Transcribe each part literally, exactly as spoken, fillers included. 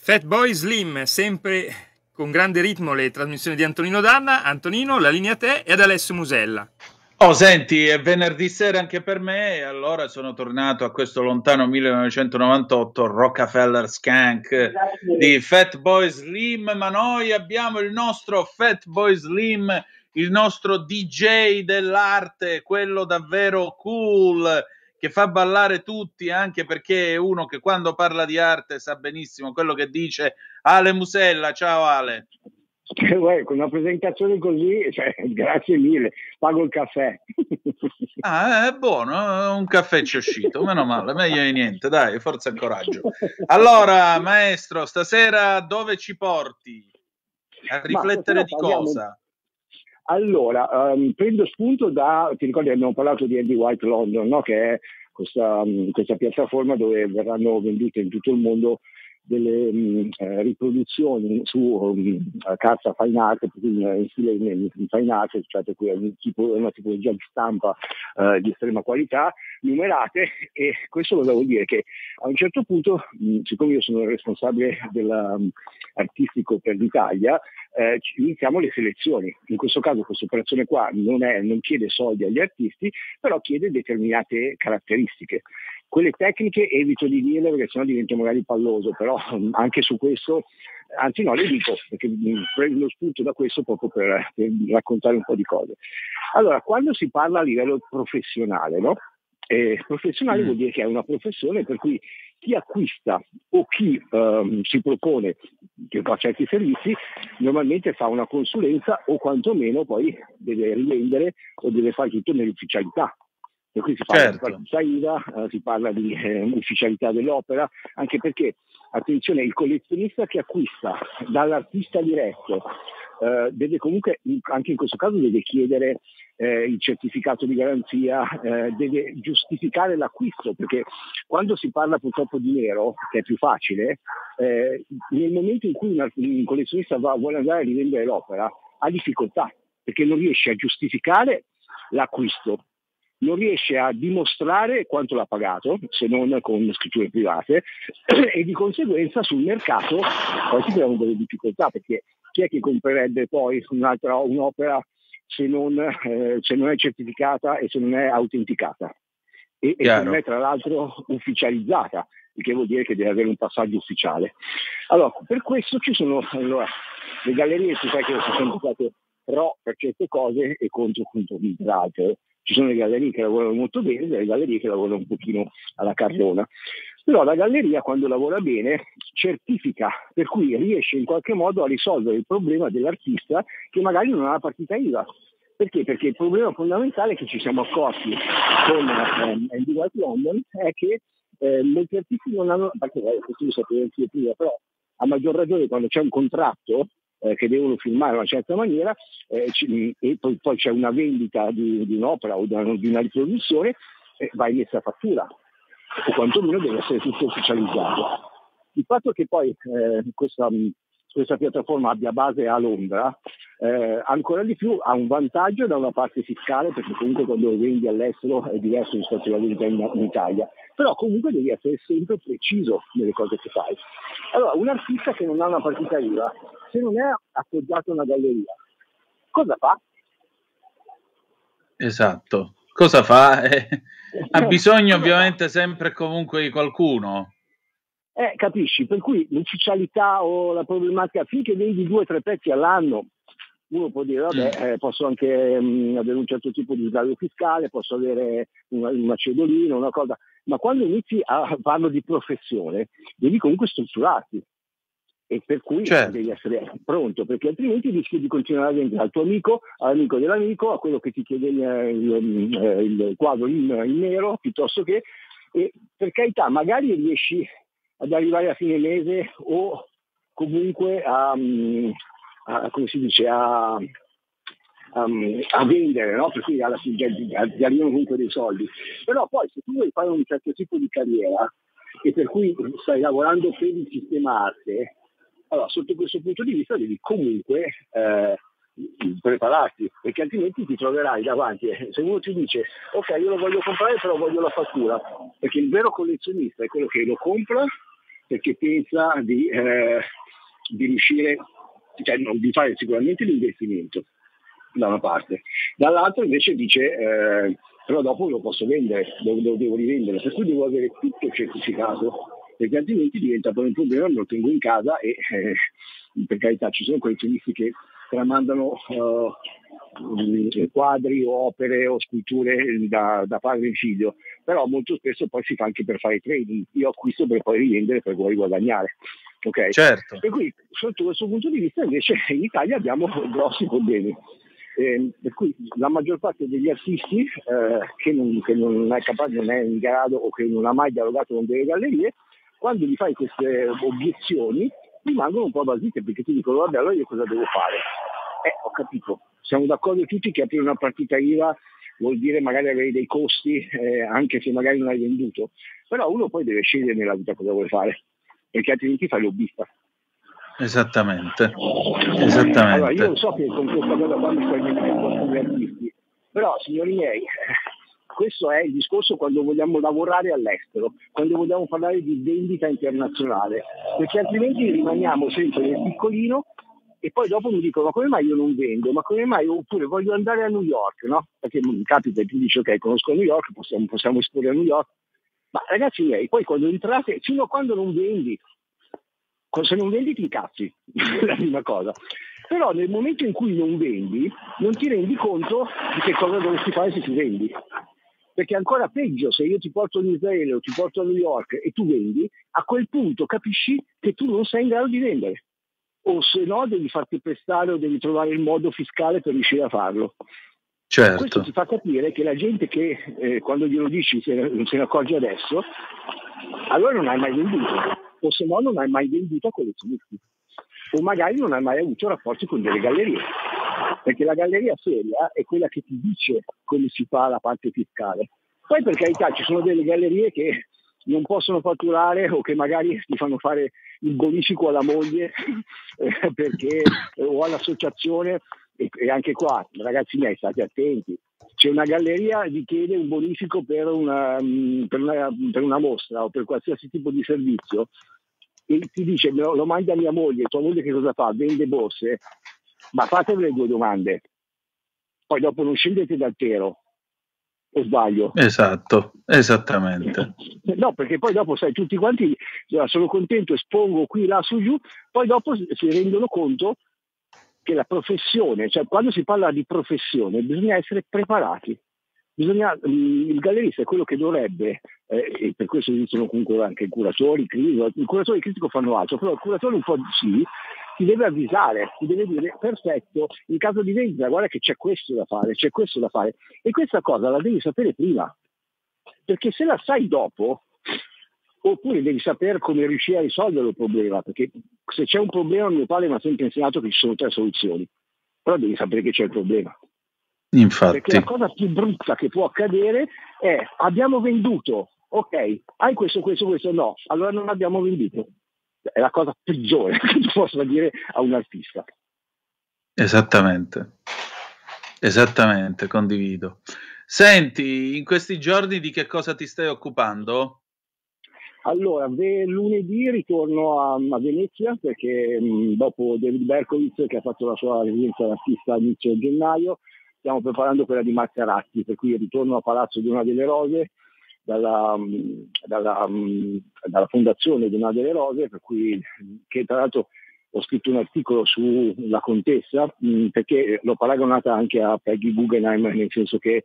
Fatboy Slim, sempre con grande ritmo le trasmissioni di Antonino Danna. Antonino, la linea a te e ad Alessio Musella. Oh, senti, è venerdì sera anche per me e allora sono tornato a questo lontano millenovecentonovantotto Rockefeller Skank di Fatboy Slim, ma noi abbiamo il nostro Fatboy Slim, il nostro D J dell'arte, quello davvero cool, che fa ballare tutti, anche perché è uno che quando parla di arte sa benissimo quello che dice. Ale Musella, ciao Ale. Con una presentazione così, cioè, grazie mille, pago il caffè. Ah, è buono, un caffè ci è uscito, meno male, meglio di niente, dai, forza e coraggio. Allora, maestro, stasera dove ci porti? A riflettere di parliamo... cosa? Allora, um, prendo spunto da, ti ricordi che abbiamo parlato di Andy White London, no? Che è questa, um, questa piattaforma dove verranno vendute in tutto il mondo delle um, eh, riproduzioni su um, carta fine art, in stile in, in fine art, cioè per cui è un tipo, una tipologia di stampa uh, di estrema qualità, numerate, e questo cosa vuol dire? Che a un certo punto, mh, siccome io sono il responsabile dell'artistico um, per l'Italia, eh, iniziamo le selezioni. In questo caso questa operazione qua non, è, non chiede soldi agli artisti, però chiede determinate caratteristiche. Quelle tecniche evito di dirle perché sennò divento magari palloso, però anche su questo, anzi no, le dico perché prendo spunto da questo proprio per, per raccontare un po' di cose. Allora, quando si parla a livello professionale, no? Eh, professionale mm. vuol dire che è una professione per cui chi acquista o chi um, si propone che fa certi servizi normalmente fa una consulenza o quantomeno poi deve rivendere o deve fare tutto nell'ufficialità. Per cui si parla certo. di partita I V A, eh, si parla di eh, ufficialità dell'opera, anche perché, attenzione, il collezionista che acquista dall'artista diretto eh, deve comunque, anche in questo caso, deve chiedere eh, il certificato di garanzia, eh, deve giustificare l'acquisto, perché quando si parla purtroppo di nero, che è più facile, eh, nel momento in cui una, un collezionista va, vuole andare a rivendere l'opera, ha difficoltà, perché non riesce a giustificare l'acquisto, non riesce a dimostrare quanto l'ha pagato, se non con scritture private, e di conseguenza sul mercato poi si creano delle difficoltà, perché chi è che comprerebbe poi un'altra un'opera se non, eh, se non è certificata e se non è autenticata e, e se non è tra l'altro ufficializzata, il che vuol dire che deve avere un passaggio ufficiale. Allora, per questo ci sono allora, le gallerie, si sa che sono sempre state pro per certe cose e contro appunto per altre. Ci sono le gallerie che lavorano molto bene e le gallerie che lavorano un pochino alla cardona. Però la galleria, quando lavora bene, certifica, per cui riesce in qualche modo a risolvere il problema dell'artista che magari non ha la partita I V A. Perché? Perché il problema fondamentale che ci siamo accorti con eh, Andy White London è che eh, molti artisti non hanno, perché eh, questo lo sapevo anche prima, però a maggior ragione quando c'è un contratto Eh, che devono filmare in una certa maniera eh, c- e poi, poi c'è una vendita di, di un'opera o di una, di una riproduzione, eh, va emessa fattura o quantomeno deve essere tutto ufficializzato. Il fatto che poi eh, questa, questa piattaforma abbia base a Londra eh, ancora di più ha un vantaggio da una parte fiscale, perché comunque quando vendi all'estero è diverso rispetto alla vendita in, in Italia, però comunque devi essere sempre preciso nelle cose che fai. Allora, un artista che non ha una partita I V A, se non è appoggiato a una galleria, cosa fa? Esatto, cosa fa? Eh, ha bisogno ovviamente sempre e comunque di qualcuno. Eh, capisci? Per cui l'ufficialità o la problematica, finché vendi due o tre pezzi all'anno, uno può dire, vabbè, eh, posso anche mh, avere un certo tipo di sgravio fiscale, posso avere una, una cedolina, una cosa, ma quando inizi a farlo di professione, devi comunque strutturarti. E per cui certo. devi essere pronto, perché altrimenti rischi di continuare a vendere al tuo amico, all'amico dell'amico, a quello che ti chiede il, il, il quadro in, in nero, piuttosto che, e per carità, magari riesci ad arrivare a fine mese o comunque a, a come si dice, a, a, a vendere, no? Per cui alla fine ti arrivano comunque dei soldi. Però poi se tu vuoi fare un certo tipo di carriera e per cui stai lavorando per il sistema arte, allora, sotto questo punto di vista devi comunque eh, prepararti, perché altrimenti ti troverai davanti. Se uno ti dice, ok, io lo voglio comprare, però voglio la fattura, perché il vero collezionista è quello che lo compra, perché pensa di, eh, di riuscire, cioè no, di fare sicuramente l'investimento da una parte, dall'altra invece dice eh, però dopo lo posso vendere, lo, lo devo rivendere, per cui devo avere tutto certificato, perché altrimenti diventa poi un problema, me lo tengo in casa e eh, per carità ci sono collezionisti che tramandano uh, quadri o opere o sculture da, da padre in figlio, però molto spesso poi si fa anche per fare trading, io acquisto per poi rivendere per poi guadagnare. Okay? Certo. E qui sotto questo punto di vista invece in Italia abbiamo grossi problemi. Eh, per cui la maggior parte degli artisti eh, che, non, che non è capace, non è in grado o che non ha mai dialogato con delle gallerie, quando gli fai queste obiezioni rimangono un po' basite, perché ti dicono vabbè allora io cosa devo fare? Eh, ho capito, siamo d'accordo tutti che aprire una partita I V A vuol dire magari avere dei costi eh, anche se magari non hai venduto, però uno poi deve scegliere nella vita cosa vuole fare, perché altrimenti fai lobbista. Esattamente, esattamente. Allora io so che con questa cosa qua mi sto mettendo con gli artisti, però signori miei, questo è il discorso quando vogliamo lavorare all'estero, quando vogliamo parlare di vendita internazionale, perché altrimenti rimaniamo sempre nel piccolino e poi dopo mi dicono ma come mai io non vendo, ma come mai, oppure voglio andare a New York, no? Perché mi capita e tu dici ok, conosco New York, possiamo, possiamo esporre a New York, ma ragazzi miei, poi quando entrate, fino a quando non vendi, se non vendi ti incazzi, la prima cosa. Però nel momento in cui non vendi, non ti rendi conto di che cosa dovresti fare se ti vendi. Perché è ancora peggio se io ti porto in Israele o ti porto a New York e tu vendi, a quel punto capisci che tu non sei in grado di vendere. O se no devi farti prestare o devi trovare il modo fiscale per riuscire a farlo. Certo. Questo ti fa capire che la gente che eh, quando glielo dici se ne, se ne accorge adesso, allora non hai mai venduto. O se no non hai mai venduto a collezionisti, o magari non hai mai avuto rapporti con delle gallerie, perché la galleria seria è quella che ti dice come si fa la parte fiscale. Poi per carità ci sono delle gallerie che non possono fatturare o che magari ti fanno fare il bonifico alla moglie eh, perché, eh, o all'associazione, e, e anche qua ragazzi miei state attenti, c'è una galleria che chiede un bonifico per una, per, una, per una mostra o per qualsiasi tipo di servizio e ti dice lo, lo mandi a mia moglie, tua moglie che cosa fa? Vende borse, ma fatevi le due domande, poi dopo non scendete dal pero, o sbaglio? Esatto, esattamente. No, perché poi dopo sai tutti quanti sono contento, espongo qui, là, su, giù, poi dopo si rendono conto che la professione, cioè quando si parla di professione bisogna essere preparati, bisogna, il gallerista è quello che dovrebbe, eh, e per questo esistono comunque anche i curatori, i curatori critico fanno altro, però il curatore un po' sì, ti deve avvisare, ti deve dire perfetto, in caso di vendita guarda che c'è questo da fare, c'è questo da fare, e questa cosa la devi sapere prima, perché se la sai dopo, oppure devi sapere come riuscire a risolvere il problema, perché se c'è un problema mio padre mi ha sempre insegnato che ci sono tre soluzioni, però devi sapere che c'è il problema. Infatti. Perché la cosa più brutta che può accadere è abbiamo venduto, ok, hai questo, questo, questo, no, allora non abbiamo venduto. È la cosa peggiore che tu possa dire a un artista. Esattamente, esattamente, condivido. Senti, in questi giorni di che cosa ti stai occupando? Allora, lunedì ritorno a, a Venezia perché mh, dopo David Berkowitz che ha fatto la sua residenza d'artista a inizio gennaio, stiamo preparando quella di Marzia-Ratti, per cui ritorno a Palazzo Dona delle Rose dalla, dalla, dalla fondazione Dona delle Rose, per cui che tra l'altro ho scritto un articolo sulla contessa mh, perché l'ho paragonata anche a Peggy Guggenheim, nel senso che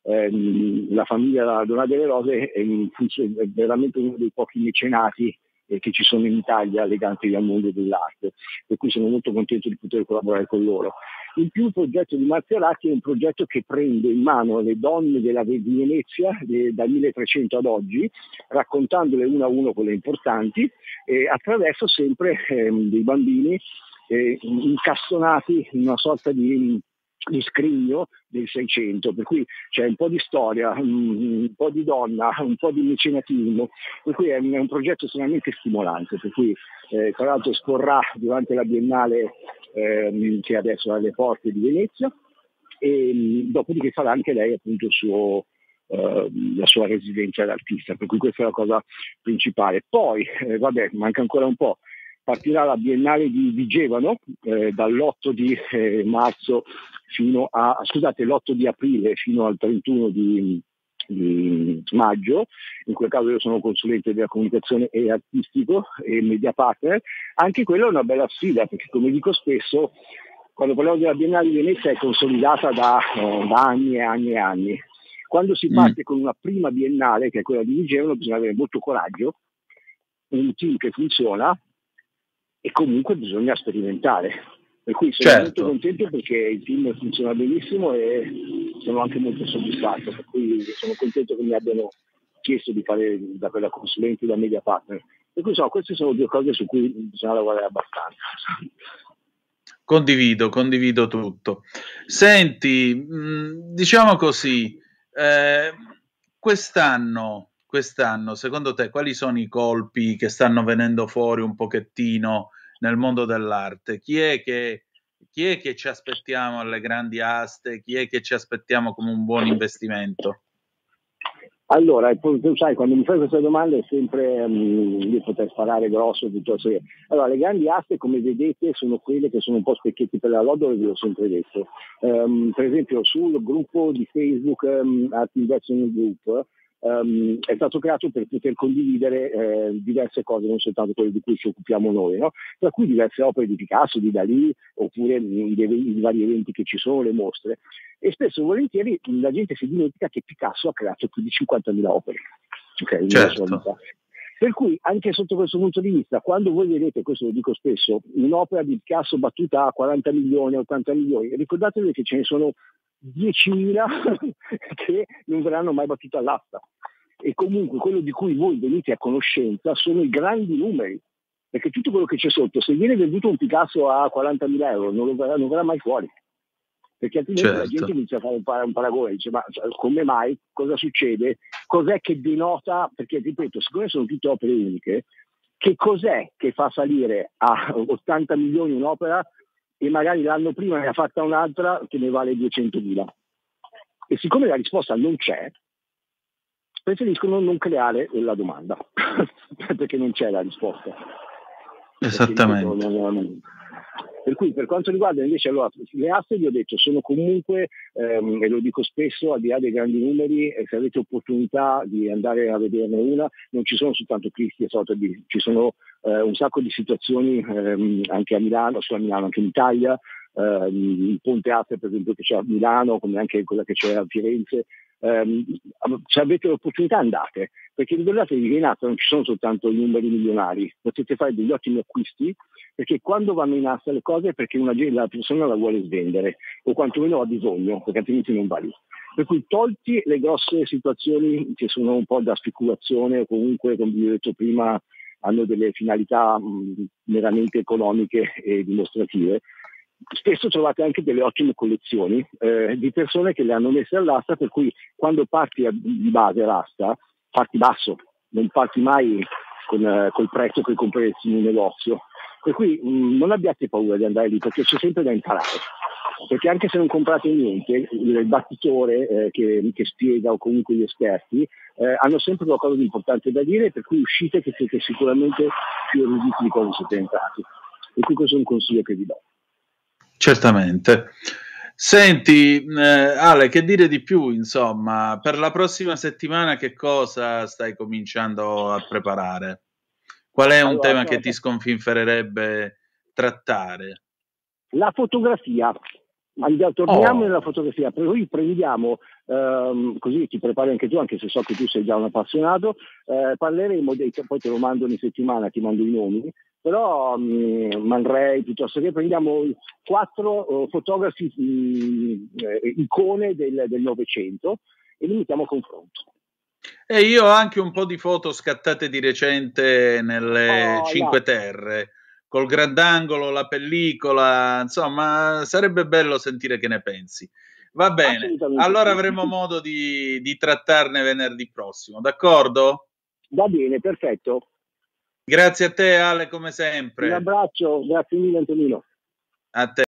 eh, la famiglia Dona delle Rose è, in, è veramente uno dei pochi mecenati eh, che ci sono in Italia legati al mondo dell'arte, per cui sono molto contento di poter collaborare con loro. In più il progetto di Marzia-Ratti è un progetto che prende in mano le donne della di Venezia de, dal milletrecento ad oggi, raccontandole una a uno quelle importanti, eh, attraverso sempre eh, dei bambini eh, incastonati in una sorta di, di scrigno del Seicento, per cui c'è un po' di storia, un, un po' di donna, un po' di mecenatismo, per cui è un, è un progetto estremamente stimolante, per cui eh, tra l'altro esporrà durante la Biennale eh, che adesso è alle porte di Venezia, e dopodiché farà anche lei appunto il suo, eh, la sua residenza d'artista, per cui questa è la cosa principale. Poi, eh, vabbè, manca ancora un po', partirà la Biennale di, di Gevano eh, dall'otto di eh, marzo fino a, scusate, l'otto di aprile fino al trentuno di di maggio. In quel caso io sono consulente della comunicazione e artistico e media partner. Anche quella è una bella sfida, perché come dico spesso, quando parliamo della Biennale di Venezia è consolidata da, eh, da anni e anni e anni. Quando si parte mm. con una prima biennale, che è quella di Vigevano, bisogna avere molto coraggio, un team che funziona e comunque bisogna sperimentare. Per cui sono certo. molto contento perché il team funziona benissimo e sono anche molto soddisfatto, per cui sono contento che mi abbiano chiesto di fare da quella consulente da media partner. Per cui insomma, queste sono due cose su cui bisogna lavorare abbastanza. Condivido, condivido tutto. Senti, mh, diciamo così, eh, quest'anno, quest'anno, secondo te, quali sono i colpi che stanno venendo fuori un pochettino nel mondo dell'arte? Chi è che, chi è che ci aspettiamo alle grandi aste? Chi è che ci aspettiamo come un buon investimento? Allora, tu sai, quando mi fai questa domanda è sempre um, io poter sparare grosso piuttosto che... Allora, le grandi aste, come vedete, sono quelle che sono un po' specchietti per la lodora, ve l'ho sempre detto. Um, per esempio, sul gruppo di Facebook um, Art Investment Group um, è stato creato per poter condividere eh, diverse cose, non soltanto quelle di cui ci occupiamo noi, no? Tra cui diverse opere di Picasso, di Dalì, oppure i, i, i vari eventi che ci sono, le mostre. E spesso e volentieri la gente si dimentica che Picasso ha creato più di cinquantamila opere, okay, certo. nella sua vita. Per cui anche sotto questo punto di vista, quando voi vedete, questo lo dico spesso, un'opera di Picasso battuta a quaranta milioni, ottanta milioni, ricordatevi che ce ne sono diecimila che non verranno mai battute all'asta. E comunque quello di cui voi venite a conoscenza sono i grandi numeri, perché tutto quello che c'è sotto, se viene venduto un Picasso a quarantamila euro, non, lo verrà, non verrà mai fuori. Perché altrimenti certo. la gente inizia a fare un, par- un paragone, dice ma come mai, cosa succede, cos'è che denota, perché ripeto, siccome sono tutte opere uniche, che cos'è che fa salire a ottanta milioni un'opera e magari l'anno prima ne ha fatta un'altra che ne vale duecentomila? E siccome la risposta non c'è, preferiscono non creare la domanda, perché non c'è la risposta. Esattamente. Per cui per quanto riguarda invece allora, le aste, vi ho detto, sono comunque, ehm, e lo dico spesso, al di là dei grandi numeri, e se avete opportunità di andare a vederne una, non ci sono soltanto Cristi e Sotheby, ci sono eh, un sacco di situazioni ehm, anche a Milano, solo a Milano, anche in Italia, ehm, il Ponte Aste per esempio che c'è a Milano, come anche quella che c'è a Firenze. Um, se avete l'opportunità andate, perché ricordatevi che in asta non ci sono soltanto i numeri milionari, potete fare degli ottimi acquisti, perché quando vanno in asta le cose è perché una, la persona la vuole svendere o quantomeno ha bisogno, perché altrimenti non va lì. Per cui tolti le grosse situazioni che sono un po' da speculazione o comunque, come vi ho detto prima, hanno delle finalità mh, meramente economiche e dimostrative, spesso trovate anche delle ottime collezioni eh, di persone che le hanno messe all'asta, per cui quando parti a, di base all'asta, parti basso, non parti mai con, eh, col prezzo che compreresti in un negozio. Per cui mh, non abbiate paura di andare lì, perché c'è sempre da imparare. Perché anche se non comprate niente, il battitore eh, che, che spiega o comunque gli esperti eh, hanno sempre qualcosa di importante da dire, per cui uscite che siete sicuramente più eruditi di cosa siete entrati. Per cui questo è un consiglio che vi do. Certamente. Senti, eh, Ale, che dire di più, insomma, per la prossima settimana che cosa stai cominciando a preparare? Qual è un allora, tema no, che ti sconfinfererebbe trattare? La fotografia. Andiamo, torniamo oh. nella fotografia, per cui prendiamo, ehm, così ti prepari anche tu, anche se so che tu sei già un appassionato, eh, parleremo dei, poi te lo mando ogni settimana, ti mando i nomi, però mh, Manrei, piuttosto che prendiamo quattro uh, fotografi mh, eh, icone del, del Novecento e li mettiamo a confronto. E io ho anche un po' di foto scattate di recente nelle oh, Cinque no. Terre, col grandangolo, la pellicola, insomma, sarebbe bello sentire che ne pensi. Va bene, allora sì. Avremo modo di, di trattarne venerdì prossimo, d'accordo? Va bene, perfetto. Grazie a te Ale, come sempre. Un abbraccio, grazie mille Antonino. A te.